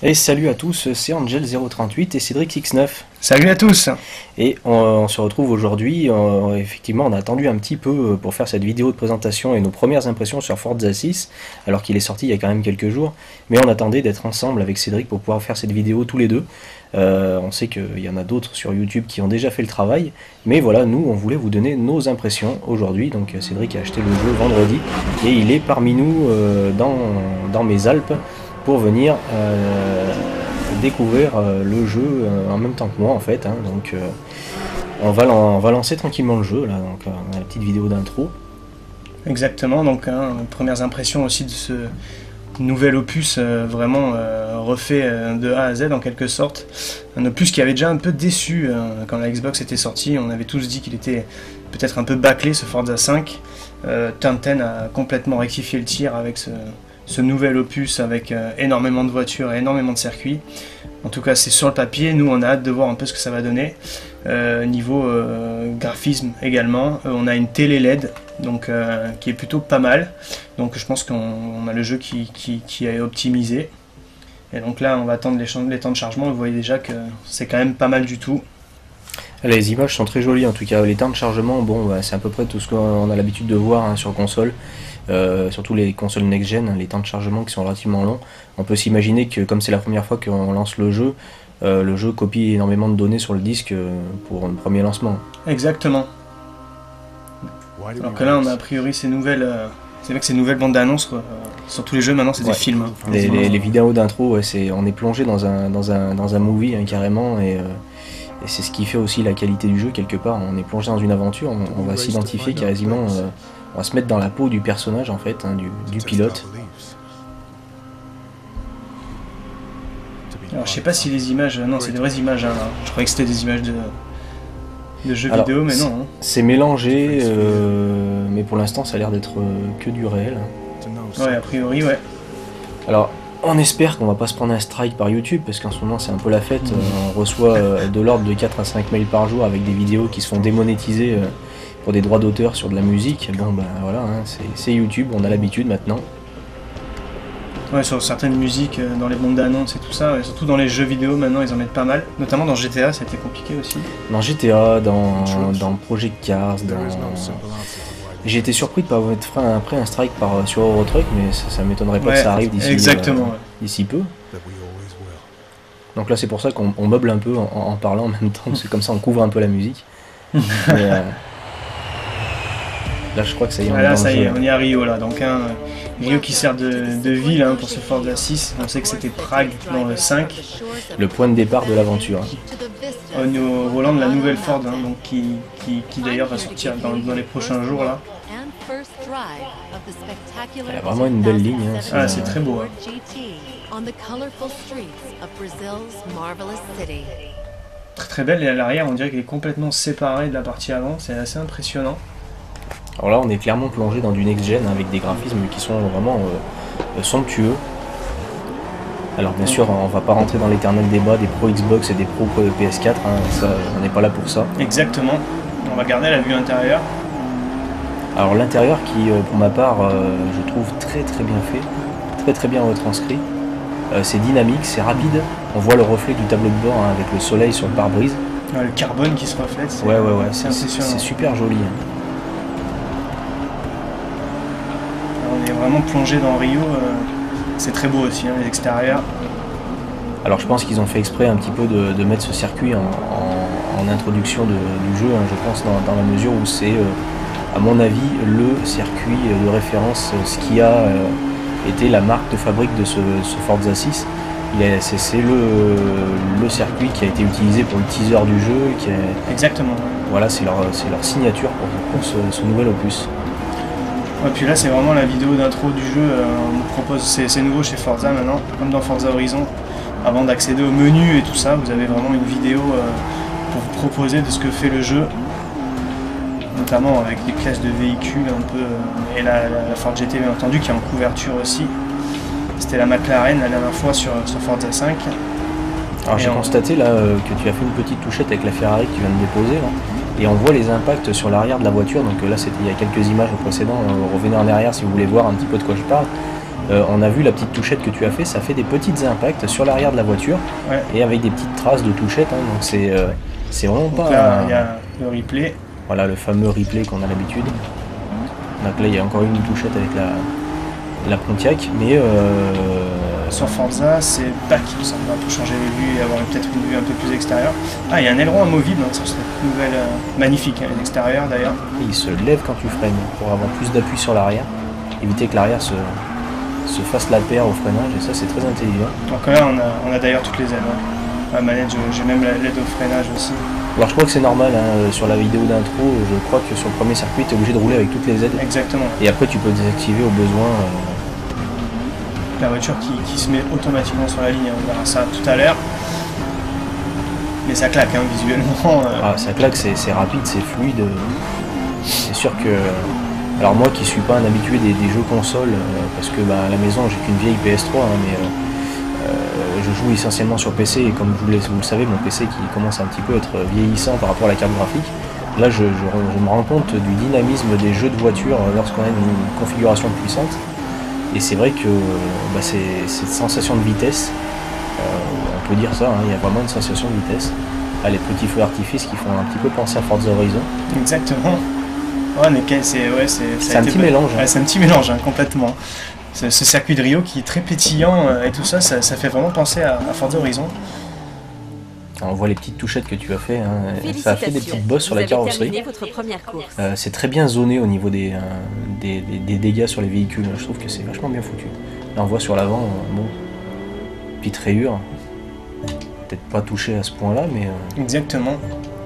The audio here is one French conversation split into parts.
Et salut à tous, c'est Angel038 et Cédric X9. Salut à tous. Et on se retrouve aujourd'hui, effectivement on a attendu un petit peu pour faire cette vidéo de présentation et nos premières impressions sur Forza 6, alors qu'il est sorti il y a quand même quelques jours, mais on attendait d'être ensemble avec Cédric pour pouvoir faire cette vidéo tous les deux. On sait qu'il y en a d'autres sur YouTube qui ont déjà fait le travail, mais voilà, nous on voulait vous donner nos impressions aujourd'hui. Donc Cédric a acheté le jeu vendredi et il est parmi nous dans mes Alpes pour venir découvrir le jeu en même temps que moi en fait, hein. Donc on va lancer tranquillement le jeu là, donc on a la petite vidéo d'intro. Exactement, donc premières impressions aussi de ce nouvel opus vraiment refait de A à Z en quelque sorte. Un opus qui avait déjà un peu déçu quand la Xbox était sortie. On avait tous dit qu'il était peut-être un peu bâclé ce Forza 5. Turn 10 a complètement rectifié le tir avec ce nouvel opus avec énormément de voitures et énormément de circuits. En tout cas c'est sur le papier, nous on a hâte de voir un peu ce que ça va donner. Niveau graphisme également, on a une télé LED donc, qui est plutôt pas mal, donc je pense qu'on a le jeu qui est optimisé. Et donc là on va attendre les temps de chargement, vous voyez déjà que c'est quand même pas mal du tout. Les images sont très jolies en tout cas, les temps de chargement, bon bah, c'est à peu près tout ce qu'on a l'habitude de voir hein, sur console. Surtout les consoles next-gen, les temps de chargement qui sont relativement longs. On peut s'imaginer que comme c'est la première fois qu'on lance le jeu copie énormément de données sur le disque pour un premier lancement. Exactement. Alors que là on a a priori ces nouvelles... c'est vrai que ces nouvelles bandes d'annonces sur tous les jeux maintenant c'est des films. Hein. Les vidéos d'intro, ouais, on est plongé dans un movie hein, carrément et c'est ce qui fait aussi la qualité du jeu quelque part. On est plongé dans une aventure, on va s'identifier quasiment... on va se mettre dans la peau du personnage en fait, hein, du pilote. Alors je sais pas si les images... Non, c'est des vraies images, hein. Je croyais que c'était des images de jeux vidéo, mais non. Hein. C'est mélangé, mais pour l'instant ça a l'air d'être que du réel. Ouais, a priori, ouais. Alors, on espère qu'on va pas se prendre un strike par YouTube, parce qu'en ce moment c'est un peu la fête. On reçoit de l'ordre de 4 à 5 mails par jour avec des vidéos qui se font démonétiser pour des droits d'auteur sur de la musique. Bon ben voilà, hein, c'est YouTube, on a l'habitude maintenant. Ouais, sur certaines musiques, dans les bandes d'annonces et tout ça, et surtout dans les jeux vidéo maintenant ils en mettent pas mal, notamment dans GTA, ça a été compliqué aussi. Dans GTA, dans Project Cars, j'ai été surpris de pas être après un strike sur Eurotruck, mais ça m'étonnerait pas que ça arrive d'ici peu. Donc là c'est pour ça qu'on meuble un peu en parlant en même temps, c'est comme ça on couvre un peu la musique. Mais, là je crois que ça y est, on est à Rio là, donc Rio qui sert de ville hein, pour ce Forza 6, on sait que c'était Prague dans le 5. Le point de départ de l'aventure. Au volant de la nouvelle Ford, hein, donc qui d'ailleurs va sortir dans les prochains jours là. Elle a vraiment une belle ligne. Hein, c'est très beau. Hein. Très très belle, et à l'arrière on dirait qu'elle est complètement séparée de la partie avant, c'est assez impressionnant. Alors là on est clairement plongé dans du next-gen avec des graphismes qui sont vraiment somptueux. Alors bien sûr on va pas rentrer dans l'éternel débat des pro Xbox et des pro PS4, hein, ça, on n'est pas là pour ça. Exactement, on va garder la vue intérieure. Alors l'intérieur qui pour ma part je trouve très bien fait, très bien retranscrit. C'est dynamique, c'est rapide, on voit le reflet du tableau de bord hein, avec le soleil sur le pare-brise. Le carbone qui se reflète, c'est super joli. Hein. On est vraiment plongé dans Rio, c'est très beau aussi, hein, les extérieurs. Alors je pense qu'ils ont fait exprès un petit peu de mettre ce circuit en introduction du jeu, hein, je pense dans la mesure où c'est à mon avis le circuit de référence, ce qui a été la marque de fabrique de ce Forza 6. C'est le circuit qui a été utilisé pour le teaser du jeu. Exactement. Voilà, c'est leur signature pour ce nouvel opus. Et puis là c'est vraiment la vidéo d'intro du jeu, on nous propose, c'est nouveau chez Forza maintenant, comme dans Forza Horizon, avant d'accéder au menu et tout ça, vous avez vraiment une vidéo pour vous proposer de ce que fait le jeu, notamment avec les classes de véhicules un peu, et la Ford GT bien entendu qui est en couverture aussi. C'était la McLaren la dernière fois sur Forza 5. Alors j'ai constaté là que tu as fait une petite touchette avec la Ferrari que tu viens de déposer là. Et on voit les impacts sur l'arrière de la voiture, donc là c'était il y a quelques images précédentes, revenez en arrière si vous voulez voir un petit peu de quoi je parle. On a vu la petite touchette que tu as fait, ça fait des petits impacts sur l'arrière de la voiture, Ouais. et avec des petites traces de touchette, hein, donc c'est vraiment Donc pas... là, il y a le replay. Voilà, le fameux replay qu'on a l'habitude. Donc là, il y a encore une touchette avec la Pontiac, mais Sur Forza, c'est back, il me semble, pour changer les vues et avoir peut-être une vue un peu plus extérieure. Ah, il y a un aileron amovible sur cette nouvelle, magnifique, hein, l'extérieur d'ailleurs. il se lève quand tu freines pour avoir plus d'appui sur l'arrière, éviter que l'arrière se fasse la paire au freinage, et ça c'est très intelligent. Donc là, on a d'ailleurs toutes les aides. Hein. La manette, j'ai même l'aide au freinage aussi. Alors je crois que c'est normal, hein, sur la vidéo d'intro, je crois que sur le premier circuit, tu es obligé de rouler avec toutes les aides, Exactement. et après tu peux désactiver au besoin. La voiture qui se met automatiquement sur la ligne, hein, on verra ça tout à l'heure. Mais ça claque, hein, visuellement. Ah, ça claque, c'est rapide, c'est fluide. C'est sûr que... Alors moi qui suis pas un habitué des jeux consoles, parce que à la maison j'ai qu'une vieille PS3, hein, mais je joue essentiellement sur PC, et comme vous le savez, mon PC qui commence un petit peu à être vieillissant par rapport à la carte graphique, là je me rends compte du dynamisme des jeux de voiture lorsqu'on a une configuration puissante. Et c'est vrai que cette sensation de vitesse, on peut dire ça, hein, il y a vraiment une sensation de vitesse. Ah, les petits feux d'artifice qui font un petit peu penser à Forza Horizon. Exactement. Ouais, mais c'est un petit mélange. Ouais, c'est un petit mélange, hein, complètement. Ce circuit de Rio qui est très pétillant et tout ça, ça fait vraiment penser à Forza Horizon. Alors, on voit les petites touchettes que tu as fait, hein. Ça a fait des petites bosses sur la carrosserie. Votre première course. C'est très bien zoné au niveau des dégâts sur les véhicules. Je trouve que c'est vachement bien foutu. Là on voit sur l'avant, bon, petite rayure. Peut-être pas touché à ce point-là, mais... Exactement.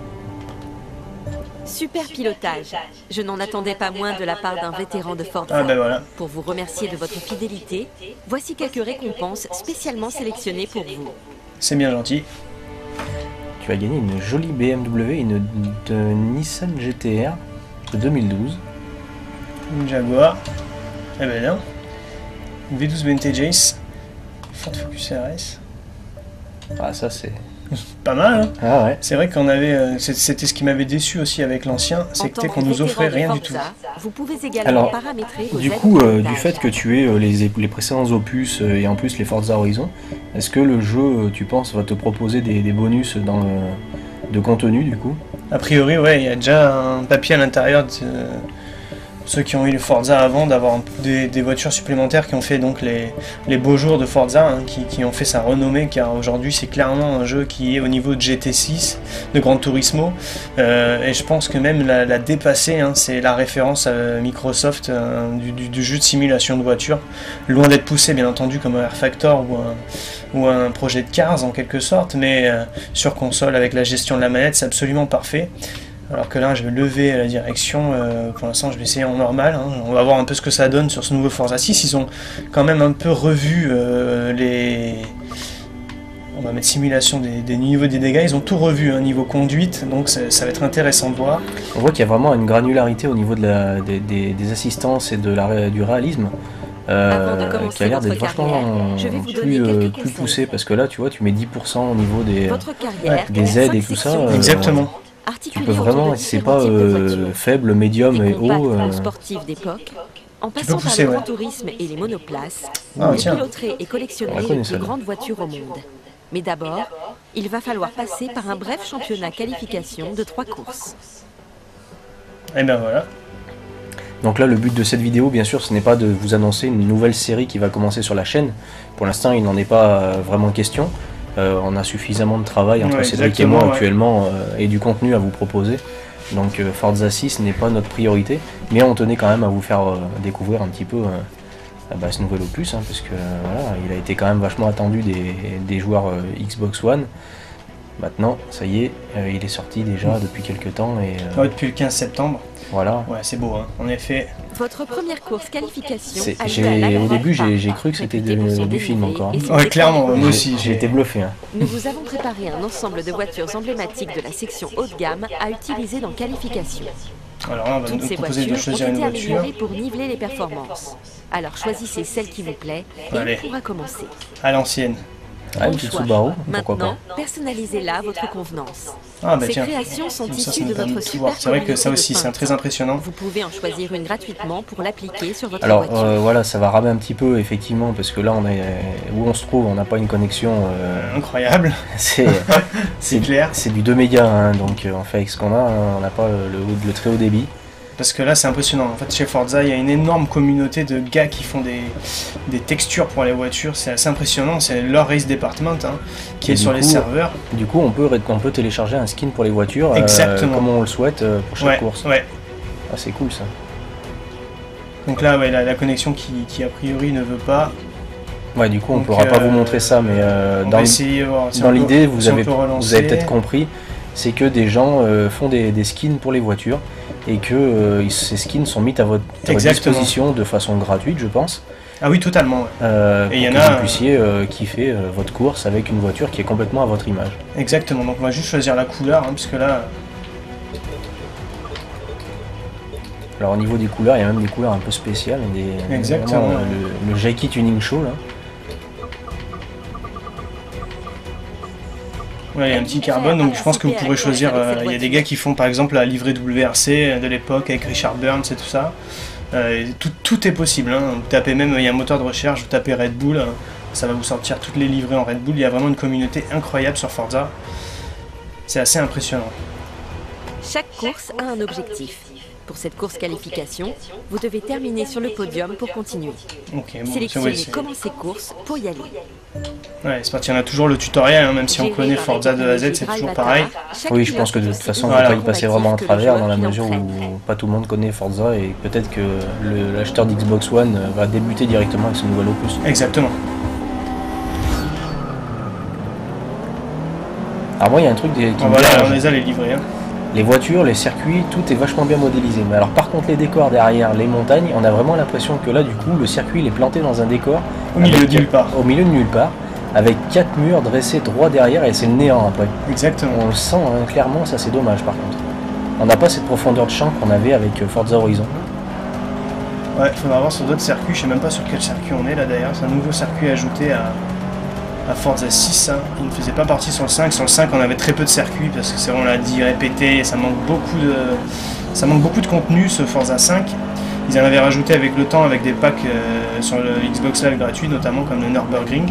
Super pilotage. Je n'en attendais pas moins de la part d'un vétéran de Forza. Ah ben voilà. Pour vous remercier de votre fidélité, voici quelques récompenses spécialement sélectionnées pour vous. C'est bien gentil. Tu as gagné une jolie BMW, de Nissan GT-R de 2012. Une Jaguar. Eh ben non. Une V12 Vintage Ace. Ford Focus RS. Ah ça c'est... Pas mal, hein. Ah ouais. C'est vrai qu'on avait... C'était ce qui m'avait déçu aussi avec l'ancien, c'était qu'on nous offrait rien du tout. Vous pouvez également Alors, paramétrer vos du aides coup, de du pilotage. fait que tu aies les précédents opus et en plus les Forza Horizon, est-ce que le jeu, tu penses, va te proposer des bonus de contenu du coup? A priori, ouais, il y a déjà un papier à l'intérieur de ceux qui ont eu le Forza avant, d'avoir des voitures supplémentaires qui ont fait donc les beaux jours de Forza, hein, qui ont fait sa renommée, car aujourd'hui c'est clairement un jeu qui est au niveau de GT6, de Gran Turismo, et je pense que même la dépasser, hein, c'est la référence à Microsoft du jeu de simulation de voiture, loin d'être poussé bien entendu comme un R-Factor ou un projet de Cars en quelque sorte, mais sur console avec la gestion de la manette c'est absolument parfait. Alors que là je vais lever la direction, pour l'instant je vais essayer en normal, hein. On va voir un peu ce que ça donne sur ce nouveau Forza 6, ils ont quand même un peu revu on va mettre simulation des niveaux des dégâts, ils ont tout revu, hein, niveau conduite, donc ça va être intéressant de voir. On voit qu'il y a vraiment une granularité au niveau des assistances et du réalisme. Avant de commencer Qui a l'air d'être votre vachement carrière, je vais vous donner quelques plus conseils. poussé, parce que là tu vois tu mets 10% au niveau Votre carrière, des aides et tout ça. Exactement. Tu peux vraiment, c'est pas faible, médium et haut. Sportif d'époque, en peux passant pousser, par le ouais. grand tourisme et les monoplaces, Ah, vous tiens. piloterez et On la collectionnerez connaît, les plus celle-là. grandes voitures au monde. Mais d'abord, il va falloir passer par un bref championnat qualification de 3 courses. Et ben voilà. Donc là le but de cette vidéo bien sûr ce n'est pas de vous annoncer une nouvelle série qui va commencer sur la chaîne. Pour l'instant il n'en est pas vraiment question. On a suffisamment de travail entre Ouais, Cédric et moi exactement, ouais. actuellement et du contenu à vous proposer. Donc Forza 6 n'est pas notre priorité, mais on tenait quand même à vous faire découvrir un petit peu ce nouvel opus, hein, parce que voilà, il a été quand même vachement attendu des joueurs Xbox One. Maintenant, ça y est, il est sorti déjà depuis quelques temps et Ouais, depuis le 15 septembre. voilà. Ouais, c'est beau, hein. En effet. Votre première course qualification C'est- a lieu j'ai- à Lagrange au début, Park, j'ai cru que c'était réputé pour son du film dénivelé encore, hein. et ses Ouais, clairement, décors. moi aussi. J'ai été bluffé. Hein. Nous vous avons préparé un ensemble de voitures emblématiques de la section haut de gamme à utiliser dans qualification. Alors là, on va Toutes nous ces proposer de voitures ont choisir une été voiture. améliorées pour niveler les performances. Alors choisissez celle qui vous plaît et Allez. on pourra commencer. À l'ancienne. Ah, une Bon petite choix. Subaru, pourquoi pas. Maintenant, personnalisez-la à votre convenance. Ah bah Ces tiens, créations sont ça issues me de permet notre de tout voir. super C'est vrai que ça communauté aussi, de c'est très peintres. impressionnant. Vous pouvez en choisir une gratuitement pour l'appliquer sur votre Alors voiture. voilà, ça va ramer un petit peu effectivement parce que là on est où on se trouve, on n'a pas une connexion. Incroyable, C'est c'est clair. c'est du 2 mégas, hein, donc on fait avec ce qu'on a, hein, on n'a pas le très haut débit. Parce que là, c'est impressionnant. En fait, chez Forza, il y a une énorme communauté de gars qui font des textures pour les voitures. C'est assez impressionnant. C'est leur Race Department qui Et est du sur les coup, serveurs. Du coup, on peut télécharger un skin pour les voitures, Exactement. comme on le souhaite pour chaque Ouais, course. ouais. Ah, c'est cool ça. Donc là, ouais, la connexion qui a priori ne veut pas. Ouais, du coup, on Donc, pourra pas vous montrer ça, mais On dans va essayer de voir si dans on peut- l'idée, vous si on avez peut relancer. peut-être compris, c'est que des gens font des skins pour les voitures et que ces skins sont mis à votre Exactement. disposition de façon gratuite, je pense, Ah oui, totalement. Ouais. pour Et il y en que a, vous puissiez kiffer votre course avec une voiture qui est complètement à votre image. Exactement. Donc on va juste choisir la couleur, puisque là, Alors au niveau des couleurs, il y a même des couleurs un peu spéciales, Exactement, vraiment, ouais. le Jackie Tuning Show là. ouais, il y a un petit carbone. Donc je pense que vous pourrez choisir. Il y a des gars qui font par exemple la livrée WRC de l'époque avec Richard Burns et tout ça. Et tout est possible. Vous tapez même, il y a un moteur de recherche, vous tapez Red Bull, ça va vous sortir toutes les livrées en Red Bull. Il y a vraiment une communauté incroyable sur Forza. C'est assez impressionnant. Chaque course a un objectif. Pour cette course qualification, vous devez terminer sur le podium pour continuer. Ok, bon, Sélectionnez c'est commencer course pour y aller. ouais, c'est parti. On a toujours le tutoriel, même si on Géré connaît par Forza la de A à Z, technologie c'est Drive toujours Avatar, pareil. chaque Oui, je pense que de pilote toute façon, on Voilà. ne va pas y passer vraiment à que le travers joueur dans la qui mesure l'entraîne. où pas tout le monde connaît Forza et peut-être que l'acheteur d'Xbox One va débuter directement avec ce nouvel opus. Exactement. Alors moi, il y a un truc qui Ah, me voilà, dérange. on les a les livrées. Les voitures, les circuits, tout est vachement bien modélisé. Mais alors par contre les décors derrière, les montagnes, on a vraiment l'impression que là du coup le circuit il est planté dans un décor Au milieu avec- de nulle part. Au milieu de nulle part, avec 4 murs dressés droit derrière et c'est le néant après. Exactement. On le sent hein, clairement, ça c'est dommage par contre. On n'a pas cette profondeur de champ qu'on avait avec Forza Horizon. Ouais, il faudra voir sur d'autres circuits. Je sais même pas sur quel circuit on est là d'ailleurs. C'est un nouveau circuit ajouté à Forza 6. Il ne faisait pas partie sur le 5. Sur le 5, on avait très peu de circuits parce que c'est on l'a dit, répété. Ça manque beaucoup de contenu ce Forza 5. Ils en avaient rajouté avec le temps, avec des packs sur le Xbox Live gratuit, notamment comme le Nürburgring.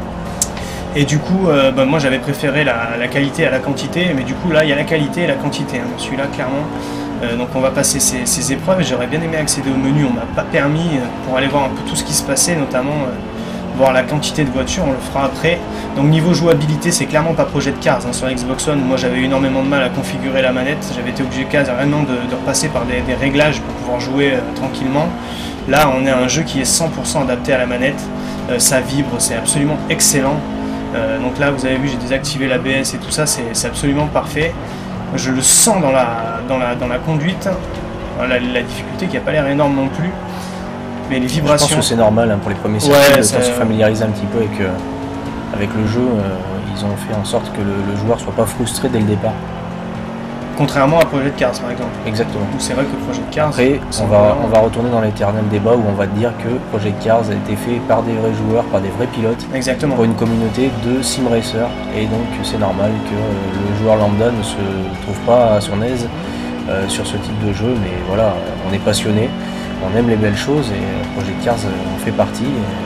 Et du coup, moi j'avais préféré la qualité à la quantité, mais du coup là il y a la qualité et la quantité. Dans celui-là, clairement. Donc on va passer ces épreuves. J'aurais bien aimé accéder au menu, on m'a pas permis pour aller voir un peu tout ce qui se passait, notamment voir la quantité de voitures, on le fera après. Donc niveau jouabilité, c'est clairement pas Project Cars sur Xbox One. Moi j'avais énormément de mal à configurer la manette, j'avais été obligé carrément de repasser par des réglages pour pouvoir jouer tranquillement. Là on est un jeu qui est 100% adapté à la manette, ça vibre, c'est absolument excellent. Donc là vous avez vu, j'ai désactivé l'ABS et tout ça, c'est absolument parfait. Je le sens dans la conduite, la difficulté qui n'a pas l'air énorme non plus, mais les Je vibrations... pense que c'est normal hein, pour les premiers circuits, Ouais, de ça- se familiariser un petit peu avec le jeu. Ils ont fait en sorte que le joueur soit pas frustré dès le départ. Contrairement à Project Cars par exemple. Exactement. Donc c'est vrai que Project Cars... Après, c'est on vraiment- va retourner dans l'éternel débat où on va te dire que Project Cars a été fait par des vrais joueurs, par des vrais pilotes, Exactement. pour une communauté de sim racers, et donc c'est normal que le joueur lambda ne se trouve pas à son aise sur ce type de jeu, mais voilà, on est passionné, on aime les belles choses, et Project Cars en fait partie.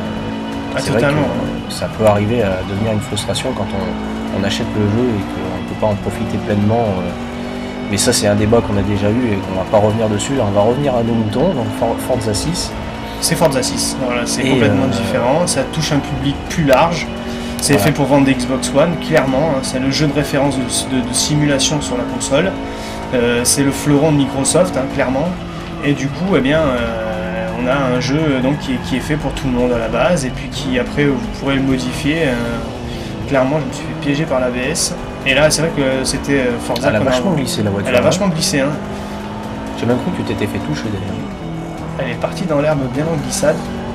Ah, C'est vrai totalement. que ça peut arriver à devenir une frustration quand on achète le jeu et qu'on ne peut pas en profiter pleinement. Mais ça c'est un débat qu'on a déjà eu et qu'on va pas revenir dessus. Là, on va revenir à nos moutons, donc Forza 6. C'est Forza 6, voilà, c'est Et, complètement différent, ça touche un public plus large, c'est Voilà. fait pour vendre des Xbox One, clairement, c'est le jeu de référence de simulation sur la console, c'est le fleuron de Microsoft, clairement, et du coup, eh bien, on a un jeu donc, qui est fait pour tout le monde à la base, et puis qui après vous pourrez le modifier, clairement je me suis fait piéger par l'ABS, et là c'est vrai que c'était Forza Elle a qu'on vachement glissé la voiture. Elle a vachement glissé, hein. J'ai même cru que tu t'étais fait toucher d'ailleurs. Elle est partie dans l'herbe bien en glissade.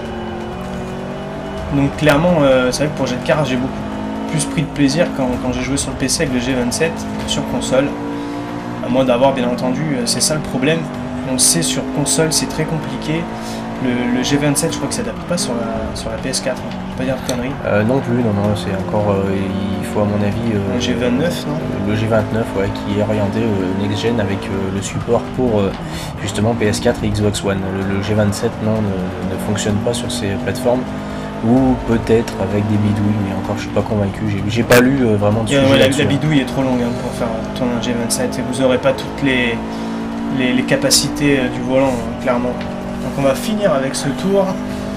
Donc clairement, c'est vrai que pour Project Cars, j'ai beaucoup plus pris de plaisir quand j'ai joué sur le PC avec le G27 que sur console. À moins d'avoir, bien entendu, c'est ça le problème. On sait sur console, c'est très compliqué. Le G27, je crois que ça s'adapte pas sur la PS4. Hein. Pas dire de conneries. Non plus, non, c'est encore. Il faut à mon avis. Le G29, non? Le G29, ouais, qui est orienté next-gen avec le support pour justement PS4 et Xbox One. Le G27, non, ne fonctionne pas sur ces plateformes. Ou peut-être avec des bidouilles, mais encore je suis pas convaincu. J'ai pas lu vraiment de sujet là-dessus. La bidouille est trop longue hein, pour faire tourner un G27 et vous aurez pas toutes les capacités du volant, hein, clairement. Donc on va finir avec ce tour.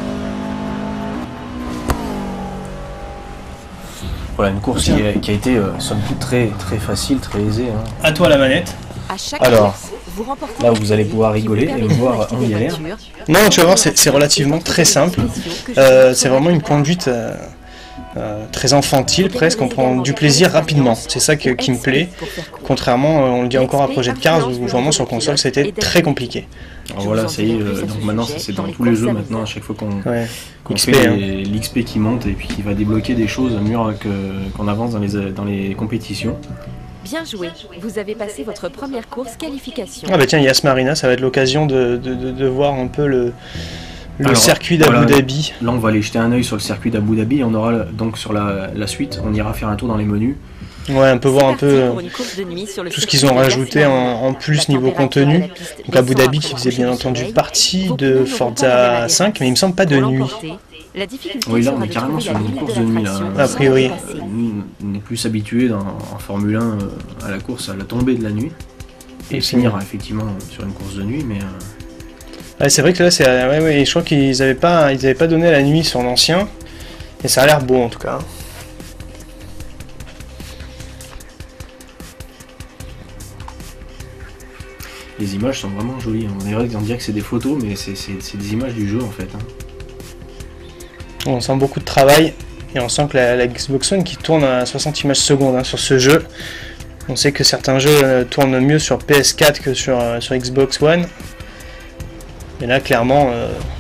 Voilà, une course qui a été somme toute très facile, très aisée. Hein. À toi la manette. Alors, là vous allez pouvoir rigoler et me voir en galère. Non, tu vas voir, c'est relativement très simple. C'est vraiment une conduite très infantile presque, on prend du plaisir rapidement. C'est ça qui me plaît. Contrairement, on le dit encore à Project Cars, où vraiment sur console c'était très compliqué. Alors voilà, ça y est, donc maintenant c'est dans tous les jeux maintenant, à chaque fois qu'on XP, fait l'XP qui monte et puis qui va débloquer des choses à mesure qu'on avance dans les compétitions. Bien joué, vous avez passé votre première course qualification. Ah bah tiens, Yas Marina, ça va être l'occasion de voir un peu le circuit d'Abu Dhabi. Là on va aller jeter un œil sur le circuit d'Abu Dhabi, on aura donc sur la suite, on ira faire un tour dans les menus. Ouais, on peut voir un peu tout ce qu'ils ont rajouté en plus niveau contenu. Donc Abu Dhabi qui faisait bien entendu partie de Forza 5, mais il me semble pas de nuit. Oui, là on est carrément sur une course de nuit là. A priori. Nous, on est plus habitués en Formule 1 à la course à la tombée de la nuit. Et finir effectivement sur une course de nuit, mais... Ouais, c'est vrai que là, je crois qu'ils avaient pas donné la nuit sur l'ancien. Et ça a l'air beau en tout cas. Les images sont vraiment jolies. On dirait que c'est des photos, mais c'est des images du jeu en fait. Hein. On sent beaucoup de travail. Et on sent que la Xbox One qui tourne à 60 images secondes hein, sur ce jeu. On sait que certains jeux tournent mieux sur PS4 que sur Xbox One. Mais là, clairement,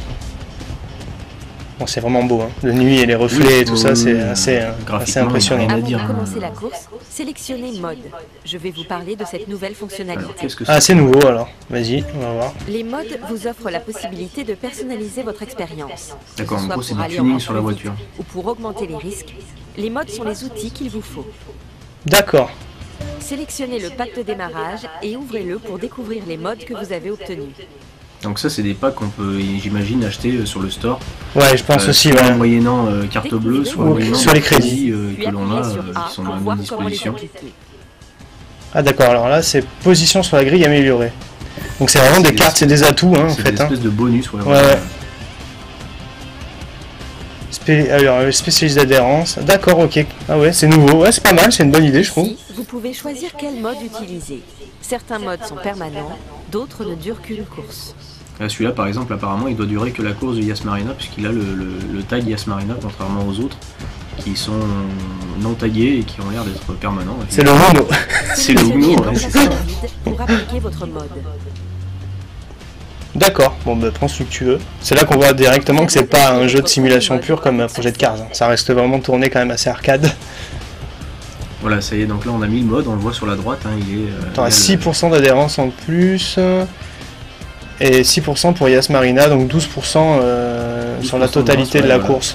c'est vraiment beau. Hein. De nuit et les reflets et tout ça, c'est assez impressionnant. Avant de commencer la course, sélectionnez mode. Je vais vous parler de cette nouvelle fonctionnalité. Ah, c'est nouveau alors. Vas-y, on va voir. Les modes vous offrent la possibilité de personnaliser votre expérience. D'accord, en gros, c'est du tuning sur la voiture. Ou pour augmenter les risques, les modes sont les outils qu'il vous faut. D'accord. Sélectionnez le pack de démarrage et ouvrez-le pour découvrir les modes que vous avez obtenus. Donc ça c'est des packs qu'on peut, j'imagine, acheter sur le store. Ouais, je pense aussi. Soit moyennant carte bleue, soit moyennant sur les crédits que l'on a, qui sont à bonne disposition. Ah d'accord, alors là c'est position sur la grille améliorée. Donc c'est vraiment des cartes, c'est des atouts hein, en fait. C'est des espèces de bonus, ouais. Alors, spécialiste d'adhérence. D'accord, ok. Ah ouais, c'est nouveau. Ouais, c'est pas mal, c'est une bonne idée, je trouve. Vous pouvez choisir quel mode utiliser. Certains modes sont permanents, d'autres ne durent qu'une course. Celui-là, par exemple, apparemment, il doit durer que la course de Yas Marina, puisqu'il a le tag Yas Marina, contrairement aux autres, qui sont non tagués et qui ont l'air d'être permanents. C'est le Uno. C'est le Uno, ouais, c'est ça. Pour appliquer votre mode. D'accord, bon bah prends celui que tu veux. C'est là qu'on voit directement que c'est pas un jeu de simulation pure comme Project Cars. Ça reste vraiment tourné quand même assez arcade. Voilà, ça y est, donc là on a mis le mode, on le voit sur la droite, hein, il est... T'as 6% d'adhérence en plus, et 6% pour Yas Marina, donc 12% sur la totalité de la course.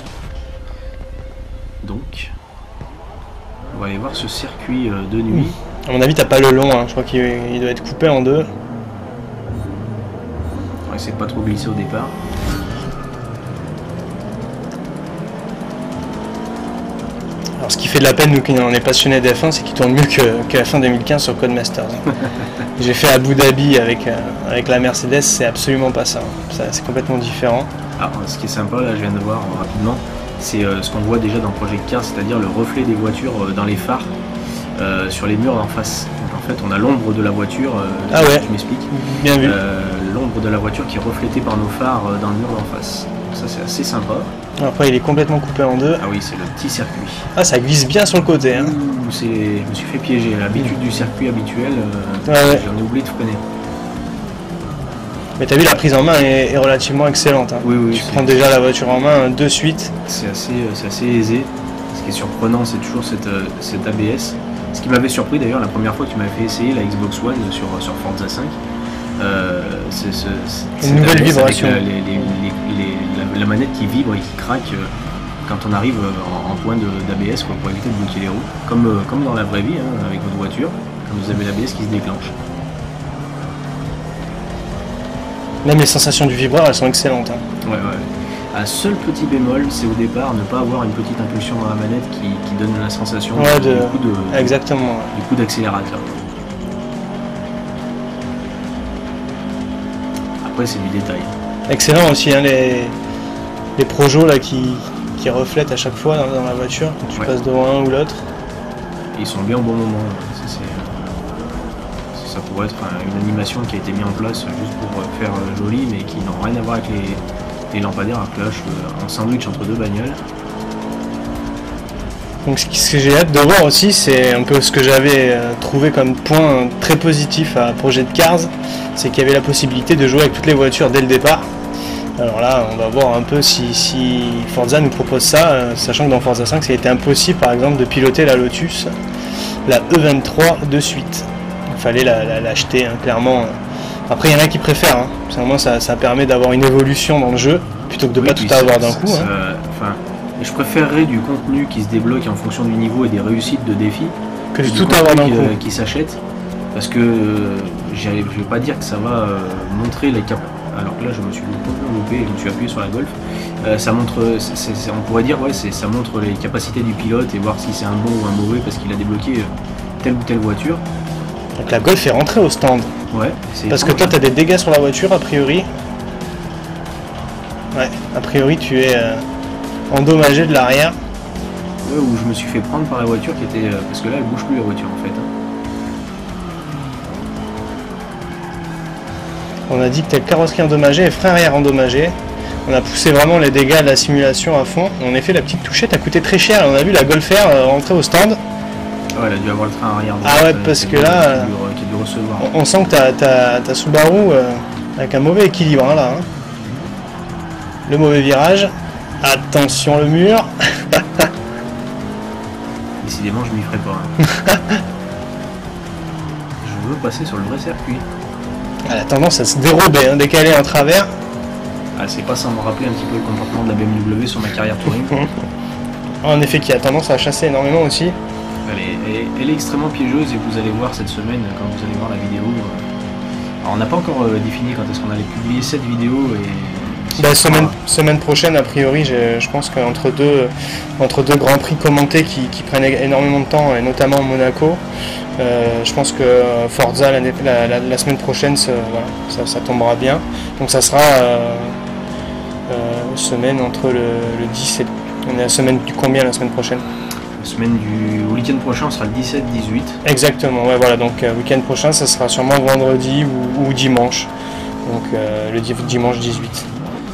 Donc, on va aller voir ce circuit de nuit. À mon avis t'as pas le long, hein. Je crois qu'il doit être coupé en deux. On va essayer de pas trop glisser au départ. Alors ce qui fait de la peine, nous qui en est passionnés d'F1, c'est qu'il tourne mieux que la fin 2015 sur Codemasters. J'ai fait Abu Dhabi avec la Mercedes, c'est absolument pas ça. C'est complètement différent. Alors, ce qui est sympa, là je viens de voir rapidement, c'est ce qu'on voit déjà dans Project Cars, c'est-à-dire le reflet des voitures dans les phares, sur les murs d'en face. Donc, en fait, on a l'ombre de la voiture, ah ouais. Tu m'expliques. Bien vu. L'ombre de la voiture qui est reflétée par nos phares dans le mur d'en face. Donc, ça c'est assez sympa. Après il est complètement coupé en deux. Ah oui, c'est le petit circuit. Ah, ça glisse bien sur le côté. Hein. Je me suis fait piéger. L'habitude du circuit habituel, ouais. J'en ai oublié de connaître. Mais t'as vu, la prise en main est relativement excellente. Hein. Oui, tu prends déjà la voiture en main de suite. C'est assez aisé. Ce qui est surprenant, c'est toujours cet ABS. Ce qui m'avait surpris d'ailleurs la première fois que tu m'avais fait essayer la Xbox One sur Forza 5, Une nouvelle ABS vibration. avec la manette qui vibre et qui craque quand on arrive en point d'ABS pour éviter de bloquer les roues. Comme dans la vraie vie, hein, avec votre voiture, quand vous avez l'ABS qui se déclenche. Même les sensations du vibreur, elles sont excellentes. Hein. Ouais. Un seul petit bémol, c'est au départ ne pas avoir une petite impulsion dans la manette qui donne la sensation exactement. Du coup d'accélérateur. Après c'est du détail. Excellent aussi hein, les projos là qui reflètent à chaque fois dans la voiture quand tu passes devant un ou l'autre. Ils sont bien au bon moment. Ça pourrait être une animation qui a été mise en place juste pour faire joli, mais qui n'ont rien à voir avec les lampadaires à flash en sandwich entre deux bagnoles. Donc ce que j'ai hâte de voir aussi, c'est un peu ce que j'avais trouvé comme point très positif à Project Cars, c'est qu'il y avait la possibilité de jouer avec toutes les voitures dès le départ. Alors là, on va voir un peu si Forza nous propose ça, sachant que dans Forza 5, ça a été impossible par exemple de piloter la Lotus, la E23 de suite. Il fallait l'acheter, hein, clairement. Après, il y en a qui préfèrent, hein. Au ça permet d'avoir une évolution dans le jeu, plutôt que de pas tout avoir d'un coup. Je préférerais du contenu qui se débloque en fonction du niveau et des réussites de défis que de tout avoir d'un coup. Qui s'achète, parce que je vais pas dire que ça va montrer les capacités. Alors que là, je me suis loupé et je me suis appuyé sur la Golf. Ça montre, on pourrait dire, ça montre les capacités du pilote et voir si c'est un bon ou un mauvais parce qu'il a débloqué telle ou telle voiture. Donc la Golf est rentrée au stand. Ouais. Parce que toi, tu as des dégâts sur la voiture, a priori. Ouais, a priori, tu es endommagé de l'arrière. Ouais, où je me suis fait prendre par la voiture qui était. Parce que là, elle bouge plus la voiture en fait. On a dit que tu as le carrosserie endommagé et frein arrière endommagé. On a poussé vraiment les dégâts de la simulation à fond. En effet, la petite touchette a coûté très cher. On a vu la Golf R rentrer au stand. Ouais, elle a dû avoir le frein arrière. Ah ouais, parce que là, qui a dû recevoir. On sent que t'as Subaru avec un mauvais équilibre hein, là. Hein. Le mauvais virage. Attention le mur. Décidément, je m'y ferai pas. Hein. Je veux passer sur le vrai circuit. Elle a tendance à se dérober, hein, dès qu'elle est en travers. Ah, c'est pas sans me rappeler un petit peu le comportement de la BMW sur ma carrière touring. En effet, qui a tendance à chasser énormément aussi. Elle est extrêmement piégeuse et vous allez voir cette semaine quand vous allez voir la vidéo. Alors on n'a pas encore défini quand est-ce qu'on allait publier cette vidéo et semaine prochaine a priori je pense qu'entre deux grands prix commentés qui prennent énormément de temps et notamment Monaco, je pense que Forza la semaine prochaine ça tombera bien, donc ça sera semaine entre le 10 et on est à la semaine du combien la semaine prochaine? Au week-end prochain, on sera le 17-18. Exactement, ouais, voilà, donc week-end prochain, ça sera sûrement vendredi ou dimanche. Donc le dimanche 18.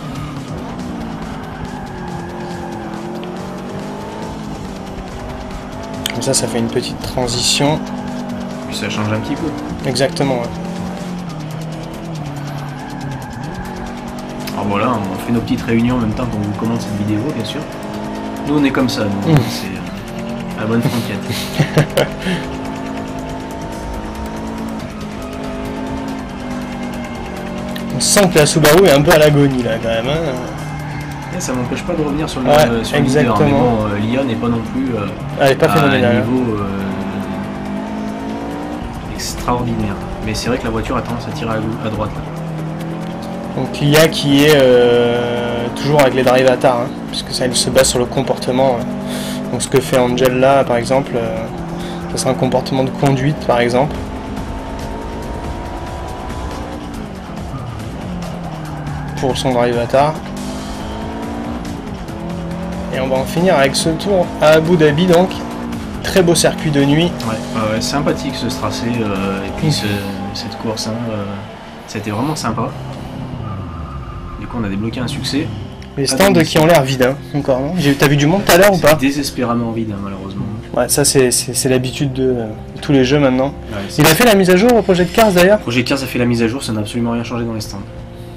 Comme ça fait une petite transition. Puis ça change un petit peu. Exactement, ouais. Alors voilà, on fait nos petites réunions en même temps qu'on vous commente cette vidéo, bien sûr. Nous, on est comme ça, nous. C'est la bonne franquette. On sent que la Subaru est un peu à l'agonie là quand même. Hein. Et ça m'empêche pas de revenir sur le exactement. leader, mais bon, l'IA n'est pas non plus elle est pas phénoménale. À un niveau extraordinaire. Mais c'est vrai que la voiture a tendance à tirer à droite. Là. Donc l'IA qui est toujours avec les drive avatars, hein, puisque ça elle se base sur le comportement. Hein. Donc ce que fait Angel là par exemple, ça sera un comportement de conduite par exemple. Pour son drive avatar. Et on va en finir avec ce tour à Abu Dhabi donc. Très beau circuit de nuit. Ouais, sympathique ce tracé et puis cette course. Hein, c'était vraiment sympa. Du coup on a débloqué un succès. Les stands qui ont l'air vides, hein, encore, non? T'as vu du monde tout à l'heure ou pas? Désespérément vide, hein, malheureusement. Ouais, ça c'est l'habitude de tous les jeux maintenant. Ouais, il a fait la mise à jour au Project Cars d'ailleurs? Project Cars a fait la mise à jour, ça n'a absolument rien changé dans les stands.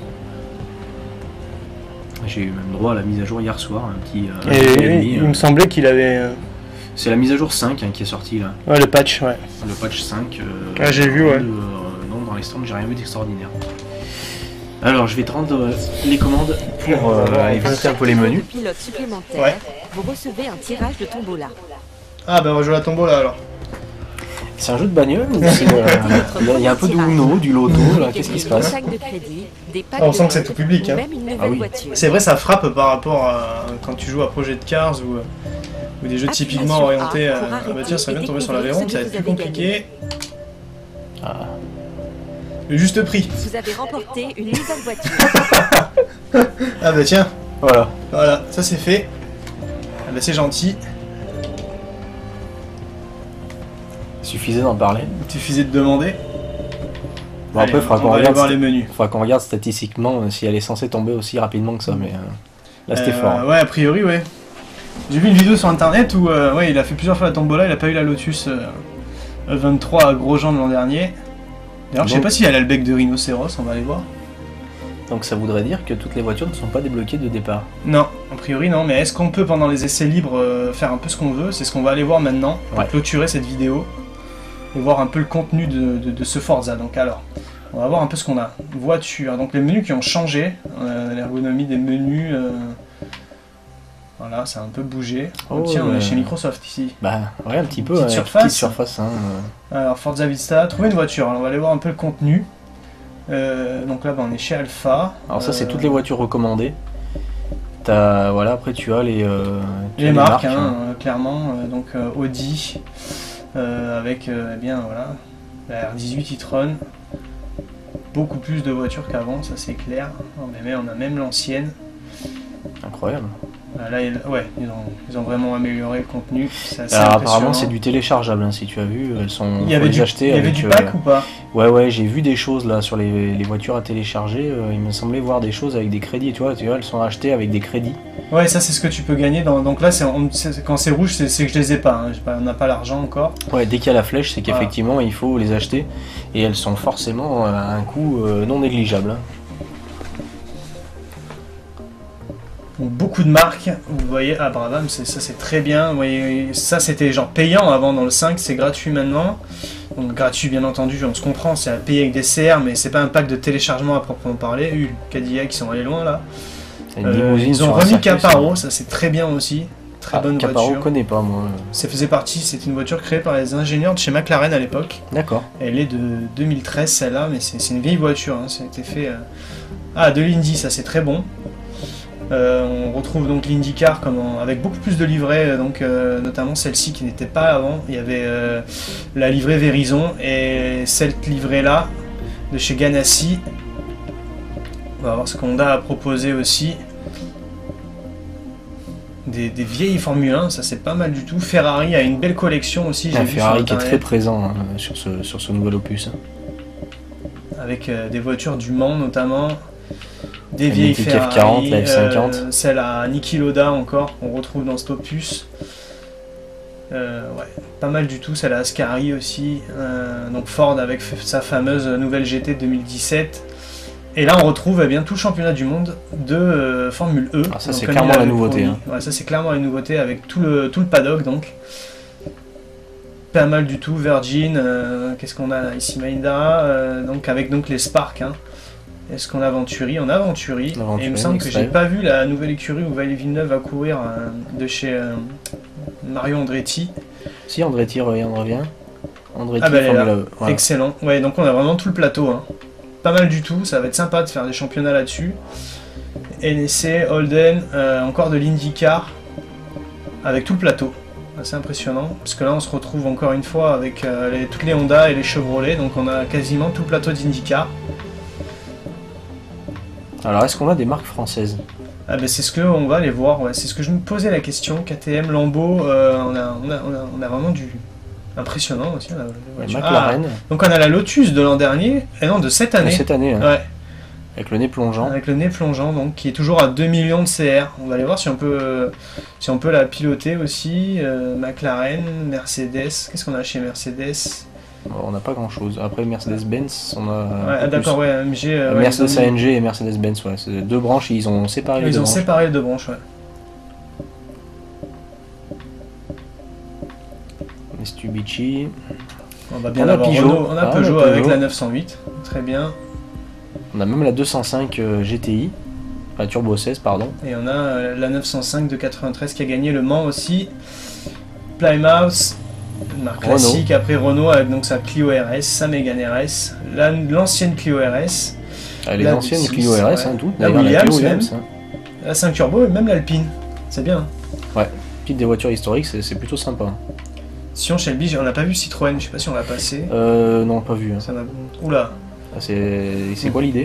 J'ai eu même droit à la mise à jour hier soir, un petit il me semblait qu'il avait... C'est la mise à jour 5 hein, qui est sortie là. Ouais, le patch, ouais. Le patch 5. J'ai vu, ouais. Non, dans l'instant, j'ai rien vu d'extraordinaire. Alors, je vais te rendre les commandes pour aller visiter un peu les menus. Pilote supplémentaire, Ouais. vous recevez un tirage de tombola. Ah ben on va jouer à la tombola alors. C'est un jeu de bagnole ou il y a un peu de Uno, du loto, là, qu'est-ce qui se Des passe? sacs de crédit, des packs Ah, on de sent que c'est mode, tout public, ou hein. même une nouvelle Ah oui. voiture. C'est vrai, ça frappe par rapport à quand tu joues à Project Cars ou des jeux Appuyez typiquement sur A orientés à... pour Ah bah arrêter tiens, ça et vient de tomber sur découvrir l'Aveyron, ce ça va que être plus vous avez compliqué. Ah. Le juste prix. Vous avez remporté une nouvelle voiture. Ah bah tiens, Voilà. voilà, ça c'est fait. Ah bah c'est gentil. Suffisait d'en parler. Il suffisait de demander. Bon, Allez, après, il faudra on qu'on va aller regarde, voir les menus. statistiquement si elle est censée tomber aussi rapidement que ça, mais là c'était fort. Ouais, a priori, ouais. J'ai vu une vidéo sur internet où ouais, il a fait plusieurs fois la tombola, il a pas eu la Lotus 23 à Grosjean de l'an dernier. D'ailleurs, je sais Donc- pas si elle a le bec de rhinocéros, on va aller voir. Donc ça voudrait dire que toutes les voitures ne sont pas débloquées de départ. Non, a priori non, mais est-ce qu'on peut pendant les essais libres faire un peu ce qu'on veut? C'est ce qu'on va aller voir maintenant pour Ouais. clôturer cette vidéo et voir un peu le contenu de ce Forza. Donc alors, on va voir un peu ce qu'on a. Voiture, donc les menus qui ont changé, l'ergonomie des menus, voilà, ça a un peu bougé. Oh, Tiens, on est chez Microsoft ici. Bah ouais, un petit peu, Petite surface. petite surface hein. Alors Forza Vista, trouver une voiture, alors on va aller voir un peu le contenu. Donc là, bah, on est chez Alpha. Alors ça c'est toutes les voitures recommandées. T'as, voilà, après tu as les, tu as Les marques, hein. hein, clairement. Donc Audi, avec eh bien voilà, la R18 e-tron. Beaucoup plus de voitures qu'avant, ça c'est clair. On a même l'ancienne. Incroyable. Là, ouais, ils ont vraiment amélioré le contenu. C'est assez Alors impressionnant. apparemment c'est du téléchargeable, hein, si tu as vu, elles sont, Il y faut avait les du, acheter il y avait avec, du pack ou pas? Ouais, j'ai vu des choses là sur les voitures à télécharger, il me semblait voir des choses avec des crédits, tu vois, elles sont achetées avec des crédits. Ouais, ça c'est ce que tu peux gagner. Donc là, quand c'est rouge, c'est que je les ai pas. Hein. On n'a pas l'argent encore. Ouais, dès qu'il y a la flèche, c'est Voilà. qu'effectivement il faut les acheter, et elles sont forcément à un coût non négligeable. Hein. Donc, beaucoup de marques, vous voyez, ah Brabham, ça c'est très bien, vous voyez, ça c'était genre payant avant dans le 5, c'est gratuit maintenant, donc gratuit bien entendu, on se comprend, c'est à payer avec des CR, mais c'est pas un pack de téléchargement à proprement parler, Cadillac qui sont allés loin là. Une limousine Ils ont sur un remis circuit, Caparo, ça c'est très bien aussi, très bonne Caparo, voiture. connais pas moi. Ça faisait partie, c'est une voiture créée par les ingénieurs de chez McLaren à l'époque, D'accord. elle est de 2013 celle-là, mais c'est une vieille voiture, hein. Ça a été fait... Ah, de l'Indy, ça c'est très bon. On retrouve donc l'IndyCar avec beaucoup plus de livrets, donc notamment celle-ci qui n'était pas avant. Il y avait la livrée Verizon et cette livrée-là de chez Ganassi. On va voir ce qu'on a à proposer aussi. Des vieilles Formule 1, ça c'est pas mal du tout. Ferrari a une belle collection aussi, j'ai Un vu Ferrari sur qui est très Internet, présent hein, sur ce nouvel opus. Hein. avec des voitures du Mans notamment. Des La vieilles mythique Ferrari, F40, la F50. Celle à Niki Lauda encore, qu'on retrouve dans cet opus. Ouais, pas mal du tout, celle à Ascari aussi. Donc Ford avec sa fameuse nouvelle GT de 2017. Et là on retrouve eh bien, tout le championnat du monde de Formule E. Ah, ça, Donc, c'est comme clairement il la avait nouveauté, promis. hein. Ouais, ça c'est clairement la nouveauté avec tout le paddock donc. Pas mal du tout, Virgin, qu'est-ce qu'on a là ici, Mahindra, donc avec donc les Spark. Hein. Est-ce qu'on a Venturi? On a Venturi. Et il me semble que j'ai pas vu la nouvelle écurie où Valérie Villeneuve va courir de chez Mario Andretti. Si Andretti revient. Andretti Ah bah elle est là. Formule E. Voilà. Excellent. Ouais, donc on a vraiment tout le plateau. Hein. Pas mal du tout, ça va être sympa de faire des championnats là-dessus. NSC, Holden, encore de l'IndyCar, avec tout le plateau. Assez impressionnant, parce que là on se retrouve encore une fois avec toutes les Honda et les Chevrolet, donc on a quasiment tout le plateau d'IndyCar. Alors est-ce qu'on a des marques françaises? Ah ben c'est ce qu'on va aller voir, ouais. C'est ce que je me posais la question. KTM, Lambeau, on a vraiment du impressionnant aussi. On a des voitures. McLaren. Donc on a la Lotus de l'an dernier, et non de cette année. Cette année, hein, Ouais, avec le nez plongeant. avec le nez plongeant, donc qui est toujours à 2 millions de CR. On va aller voir si on peut la piloter aussi. McLaren, Mercedes. Qu'est-ce qu'on a chez Mercedes? Bon, on n'a pas grand chose. Après Mercedes-Benz, on a. Ouais, ah, d'accord, ouais, AMG. Ouais, Mercedes ils ont mis- AMG et Mercedes-Benz, ouais. C'est deux branches, ils ont séparé les Ils deux ont branches. séparé les deux branches, ouais. Mitsubishi. On va bien On a avoir Peugeot. Renault. On a Ah, Peugeot on a avec Peugeot. la 908. très bien. On a même la 205 GTI, la Turbo 16 pardon. Et on a la 905 de 93 qui a gagné le Mans aussi. Plymouth, une marque classique. Après Renault avec donc sa Clio RS, sa Mégane RS, l'ancienne Clio RS. Les anciennes Clio RS, ouais. hein, tout. La Williams, même. La 5 Turbo et même l'Alpine. C'est bien. Ouais, petite des voitures historiques, c'est plutôt sympa. Sion Shelby, on n'a pas vu Citroën, je sais pas si on l'a passé. Non, pas vu. Hein. Oula. C'est quoi l'idée?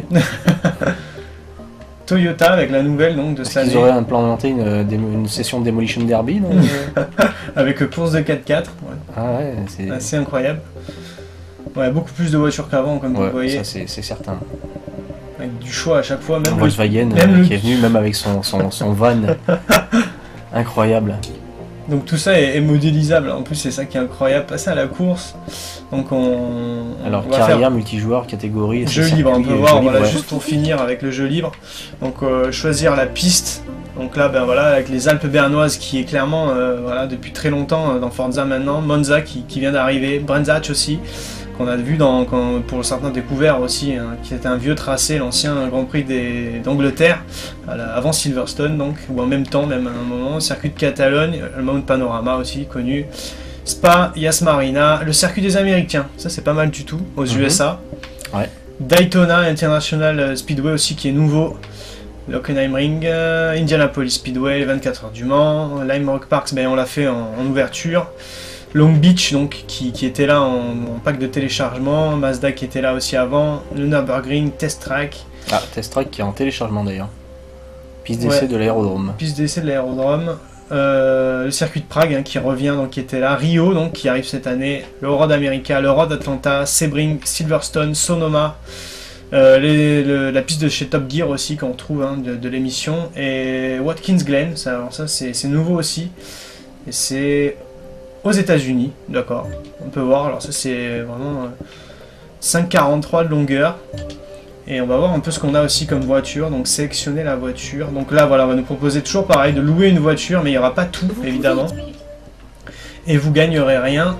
Toyota avec la nouvelle donc de cette année. Ils auraient implémenté une session de Demolition Derby non avec course de 4x4. Ouais. Ah ouais, c'est assez incroyable. Ouais, beaucoup plus de voitures qu'avant, comme vous le voyez. Ça c'est certain. Avec du choix à chaque fois, même Volkswagen qui est venu même avec son van. Incroyable. Donc tout ça est modélisable, en plus c'est ça qui est incroyable, passer à la course. Donc alors carrière, multijoueur, catégorie, jeu libre, on peut voir, voilà, juste pour finir avec le jeu libre. Donc choisir la piste. Donc là, ben voilà, avec les Alpes bernoises qui est clairement, voilà, depuis très longtemps dans Forza maintenant, Monza qui vient d'arriver, Brands Hatch aussi, qu'on a vu pour certains découverts aussi, hein, qui était un vieux tracé, l'ancien Grand Prix d'Angleterre, avant Silverstone donc, ou en même temps, même à un moment, circuit de Catalogne, le Mount Panorama aussi connu, Spa, Yas Marina, le circuit des Américains, ça c'est pas mal du tout, aux USA. Ouais. Daytona International Speedway aussi qui est nouveau. Hockenheim Ring, Indianapolis Speedway, 24 heures du Mans, Lime Rock Parks, ben on l'a fait en ouverture. Long Beach donc qui était là en pack de téléchargement, Mazda qui était là aussi avant, le Nürburgring, Test Track. Ah, Test Track qui est en téléchargement d'ailleurs. Piste d'essai de l'aérodrome. Piste d'essai de l'aérodrome. Le circuit de Prague hein, qui revient, donc qui était là, Rio donc qui arrive cette année, le Road America, le Road Atlanta, Sebring, Silverstone, Sonoma, la piste de chez Top Gear aussi qu'on trouve hein, de l'émission, et Watkins Glen, ça c'est nouveau aussi, et c'est aux États-Unis, d'accord, on peut voir, alors ça c'est vraiment 5,43 de longueur. Et on va voir un peu ce qu'on a aussi comme voiture, donc sélectionner la voiture. Donc là, voilà, on va nous proposer toujours pareil de louer une voiture, mais il n'y aura pas tout, évidemment. Et vous gagnerez rien.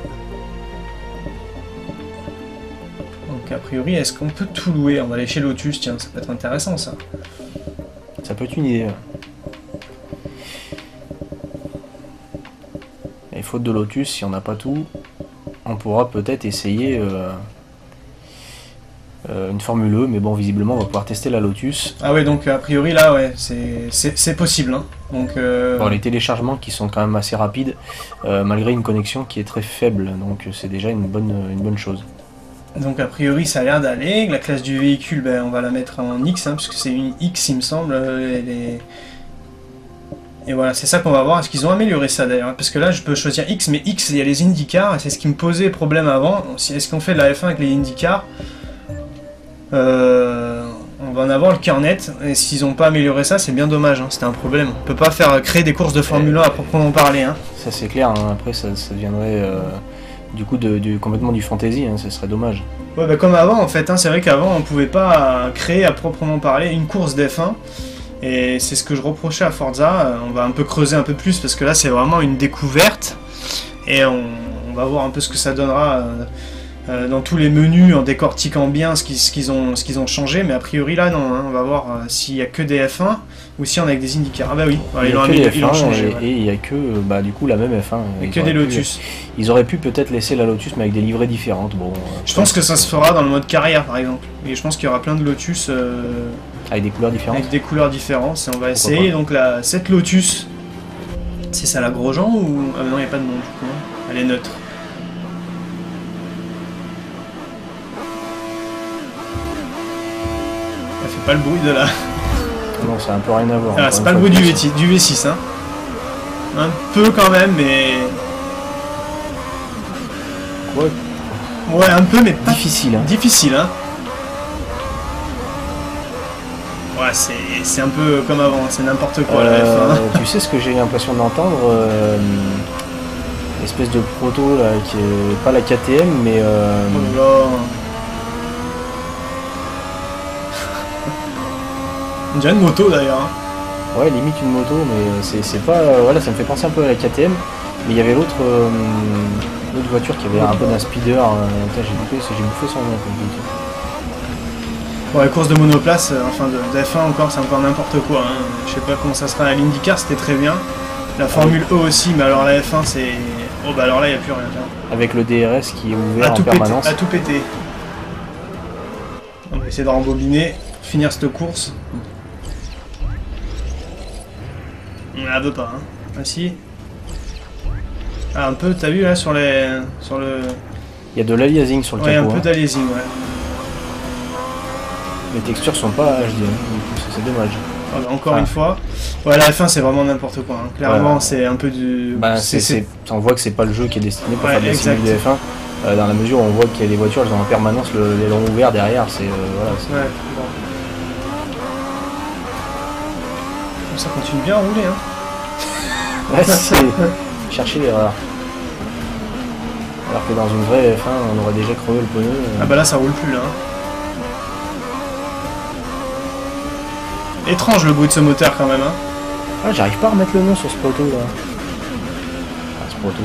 Donc a priori, est-ce qu'on peut tout louer? On va aller chez Lotus, tiens, ça peut être intéressant ça. Ça peut être une idée. Et faute de Lotus, si on n'a pas tout, on pourra peut-être essayer... une Formule E, mais bon, visiblement on va pouvoir tester la Lotus. Ah ouais, donc a priori là, ouais, c'est possible. Hein. Donc, bon, les téléchargements qui sont quand même assez rapides, malgré une connexion qui est très faible, donc c'est déjà une bonne chose. Donc a priori ça a l'air d'aller. La classe du véhicule, ben, on va la mettre en X, hein, parce que c'est une X il me semble. Et voilà, c'est ça qu'on va voir. Est-ce qu'ils ont amélioré ça d'ailleurs? Parce que là je peux choisir X, mais X il y a les IndyCar, et c'est ce qui me posait problème avant. Est-ce qu'on fait de la F1 avec les IndyCar? On va en avoir le cœur net, et s'ils n'ont pas amélioré ça, c'est bien dommage, hein. C'était un problème. On peut pas créer des courses de Formule 1 à proprement parler. Hein. Ça c'est clair, hein. Après ça deviendrait du coup complètement du fantasy, hein. Ce serait dommage. Ouais, bah, comme avant en fait, hein. C'est vrai qu'avant on pouvait pas créer à proprement parler une course d'F1, et c'est ce que je reprochais à Forza. On va un peu creuser un peu plus, parce que là c'est vraiment une découverte, et on va voir un peu ce que ça donnera. Dans tous les menus, en décortiquant bien ce qu'ils ont changé, mais a priori là non, hein, on va voir s'il y a que des F1 ou si on a avec des IndyCar. Ah bah oui, ils l'ont changé. Et il y a que du coup la même F1. Et que des Lotus. Ils auraient pu peut-être laisser la Lotus mais avec des livrées différentes. Bon, je pense que ça se fera dans le mode carrière par exemple. Et je pense qu'il y aura plein de Lotus avec des couleurs différentes. Avec des couleurs différentes. Et on va essayer donc cette Lotus. C'est ça la Grosjean ou non, il n'y a pas de nom du coup. Hein. Elle est neutre. Pas le bruit de la... Non, ça a un peu rien à voir. Ah, c'est pas le bruit du V6, hein. Un peu quand même, mais... Ouais, un peu, mais pas... Difficile, hein. Difficile, hein. Ouais, c'est un peu comme avant, c'est n'importe quoi la F1. Tu sais ce que j'ai l'impression d'entendre espèce de proto, là, qui est pas la KTM, mais... Oh là. On dirait une moto d'ailleurs. Hein. Ouais, limite une moto, mais c'est pas... voilà, ça me fait penser un peu à la KTM. Mais il y avait l'autre voiture qui avait un peu d'un speeder. J'ai bouffé son nom, comme je dis. Bon, les courses de monoplace, enfin de F1 encore, c'est encore n'importe quoi. Hein. Je sais pas comment ça sera à l'IndyCar, c'était très bien. La Formule E aussi, mais alors la F1, c'est... Oh bah alors là, il n'y a plus rien. Avec le DRS qui est ouvert À en tout permanence. péter, à tout péter. On va essayer de rembobiner, finir cette course. On la veut pas, hein. Ah si. Ah un peu, t'as vu là sur les... sur le... Il y a de l'aliasing sur le Ouais, capot. un peu d'aliasing, ouais. Les textures sont pas HD, hein. Du coup, c'est dommage. Ah bah, encore une fois. Ouais, la F1 c'est vraiment n'importe quoi. Hein. Clairement, Ouais. c'est un peu du... Bah, on voit que c'est pas le jeu qui est destiné pour faire de la exact. simule de F1. Dans la mesure où on voit qu'il y a des voitures, elles ont en permanence l'aileron ouvert derrière. C'est voilà. Ouais, bon. Ça continue bien à rouler, hein. Ouais, c'est chercher l'erreur. Alors que dans une vraie F1, on aurait déjà crevé le pneu. Ah bah là ça roule plus là. Hein. Étrange le bruit de ce moteur quand même. Hein. Ah, j'arrive pas à remettre le nom sur ce poteau là. Ah, ce poteau.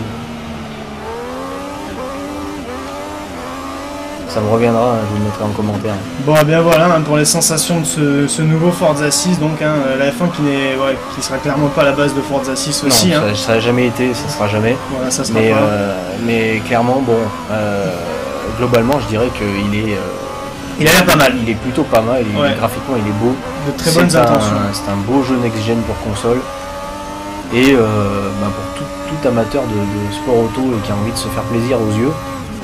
Ça me reviendra, hein, je vous le mettrai en commentaire. Bon, eh bien voilà, hein, pour les sensations de ce nouveau Forza 6, donc hein, la F1 qui sera clairement pas à la base de Forza 6 aussi. Non, hein. ça a jamais été, ça sera jamais. Voilà, ça sera Mais, pas. mais clairement, bon, globalement, je dirais qu'il est. Il a l'air pas mal. Il est plutôt pas mal, Ouais. Graphiquement il est beau. De très bonnes intentions. C'est un beau jeu next-gen pour console. Et pour tout amateur de sport auto et qui a envie de se faire plaisir aux yeux,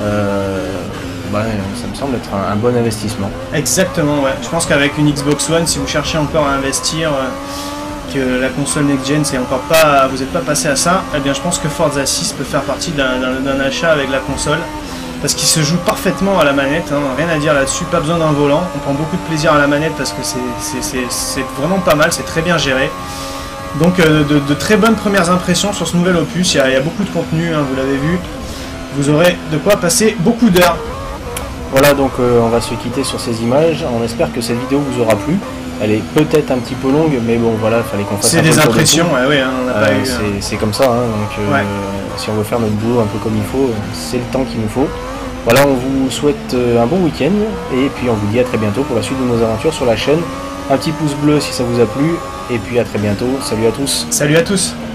ça me semble être un bon investissement. Exactement, ouais. Je pense qu'avec une Xbox One, si vous cherchez encore à investir, que la console next-gen, c'est encore pas, vous n'êtes pas passé à ça, eh bien je pense que Forza 6 peut faire partie d'un achat avec la console. Parce qu'il se joue parfaitement à la manette, hein, rien à dire là-dessus, pas besoin d'un volant. On prend beaucoup de plaisir à la manette parce que c'est vraiment pas mal, c'est très bien géré. Donc de très bonnes premières impressions sur ce nouvel opus, il y a beaucoup de contenu, hein, vous l'avez vu. Vous aurez de quoi passer beaucoup d'heures. Voilà, donc on va se quitter sur ces images. On espère que cette vidéo vous aura plu. Elle est peut-être un petit peu longue, mais bon voilà, il fallait qu'on fasse un peu C'est le des tour de impressions, tout. ouais, hein, on n'a pas eu... C'est comme ça, hein, donc Ouais. si on veut faire notre boulot un peu comme il faut, c'est le temps qu'il nous faut. Voilà, on vous souhaite un bon week-end et puis on vous dit à très bientôt pour la suite de nos aventures sur la chaîne. Un petit pouce bleu si ça vous a plu et puis à très bientôt. Salut à tous. Salut à tous.